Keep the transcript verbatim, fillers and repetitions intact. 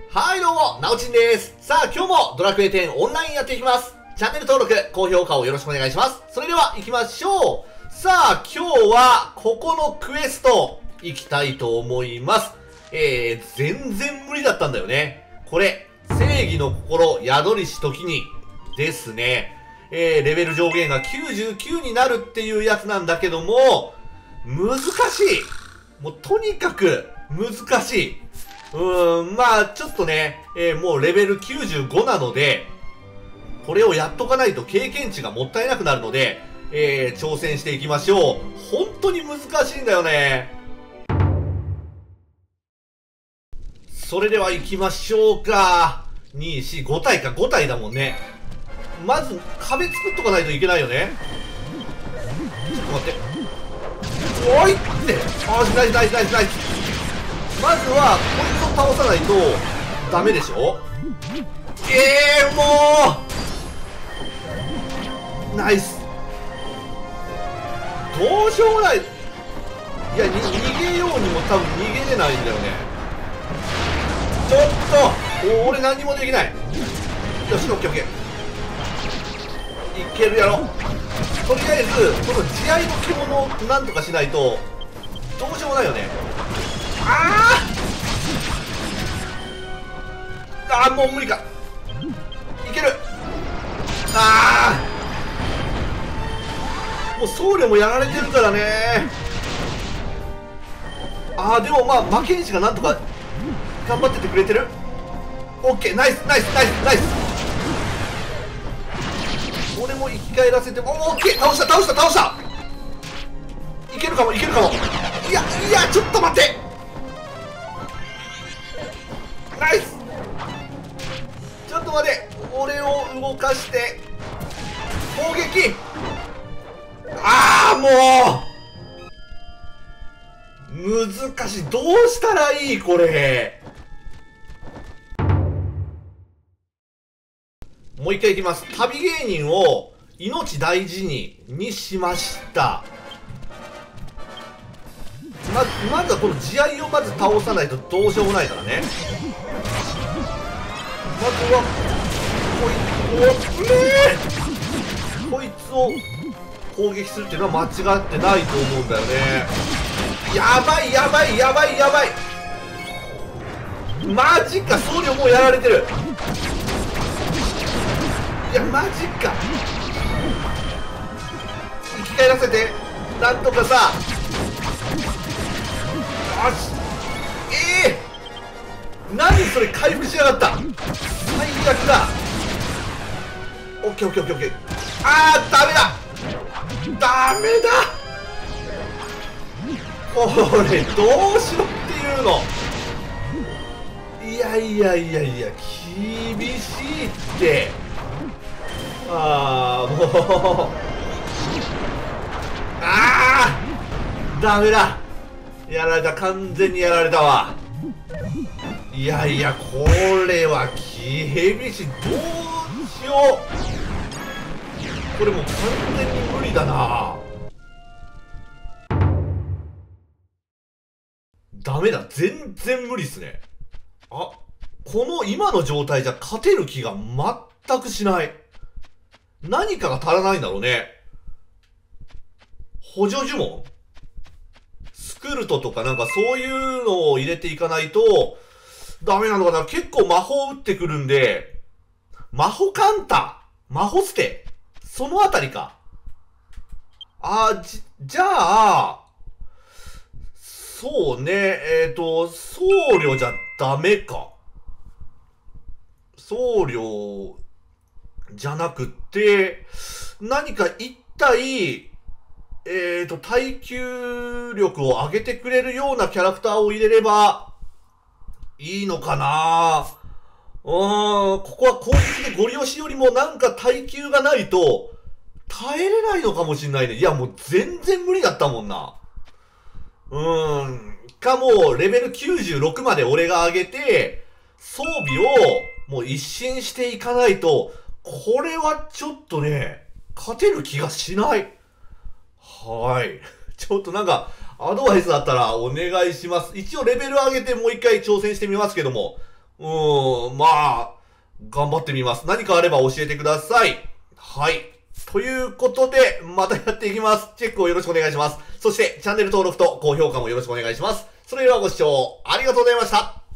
はいどうも、なおちんです。さあ、今日もドラクエテンオンラインやっていきます。チャンネル登録、高評価をよろしくお願いします。それでは行きましょう。さあ、今日はここのクエスト行きたいと思います。えー、全然無理だったんだよね。これ、正義の心宿りし時にですね。えー、レベル上限がきゅうじゅうきゅうになるっていうやつなんだけども、難しい。もうとにかく難しい。うーん、まあちょっとね、えー、もうレベルきゅうじゅうごなので、これをやっとかないと経験値がもったいなくなるので、えー、挑戦していきましょう。本当に難しいんだよね。それでは行きましょうか。に、よん、ご体か、ご体だもんね。まず壁作っとかないといけないよね。ちょっと待って。おいって。あー、ナイスナイスナイスナイス。まずはこいつを倒さないとダメでしょ。ええー、もうナイス。どうしようもない。いや、に逃げようにも多分逃げれないんだよね。ちょっと俺何もできない。よし、オッケーオッケー、いけるやろ。とりあえずこの慈愛の獣をなんとかしないとどうしようもないよね。あーあー、もう無理か。いける。ああ、もう僧侶もやられてるからね。ああ、でもまあ負けんしがなんとか頑張っててくれてる。オッケー、ナイスナイスナイスナイス。俺も生き返らせてもオッケー。倒した倒した倒した。いけるかもいけるかも。いやいや、ちょっと待って。ナイス。ちょっと待て。俺を動かして攻撃。ああ、もう難しい。どうしたらいいこれ。もう一回いきます。旅芸人を命大事ににしました。ままずはこの慈愛をまず倒さないとどうしようもないからね。まずはこいつを、えー、こいつを攻撃するっていうのは間違ってないと思うんだよね。やばいやばいやばいやばい。マジか。僧侶もうやられてる。いやマジか。生き返らせてなんとかさ。よし。ええー、何それ。回復しやがった。最悪だ。オッケーオッケーオッケーオッケー。あー、ダメだダメだ。これどうしろっていうの。いやいやいやいや、厳しいって。ああ、もうああ、ダメだ。やられた。完全にやられたわ。いやいや、これは厳しい。どうしよう。これもう完全に無理だな。ダメだ。全然無理っすね。あ、この今の状態じゃ勝てる気が全くしない。何かが足らないんだろうね。補助呪文スクルトとかなんかそういうのを入れていかないとダメなのかな。結構魔法打ってくるんで、魔法カンタ魔法捨てそのあたりか。あー、じ、じゃあ、そうね、えっと、僧侶じゃダメか。僧侶じゃなくて、何か一体、えっと、耐久力を上げてくれるようなキャラクターを入れればいいのかな。うーん、ここは攻撃でゴリ押しよりもなんか耐久がないと耐えれないのかもしんないね。いや、もう全然無理だったもんな。うーん。かも、レベルきゅうじゅうろくまで俺が上げて、装備をもう一新していかないと、これはちょっとね、勝てる気がしない。はい。ちょっとなんか、アドバイスだったらお願いします。一応レベル上げてもう一回挑戦してみますけども、 うーん、まあ、頑張ってみます。何かあれば教えてください。はい。ということで、またやっていきます。チェックをよろしくお願いします。そして、チャンネル登録と高評価もよろしくお願いします。それではご視聴ありがとうございました。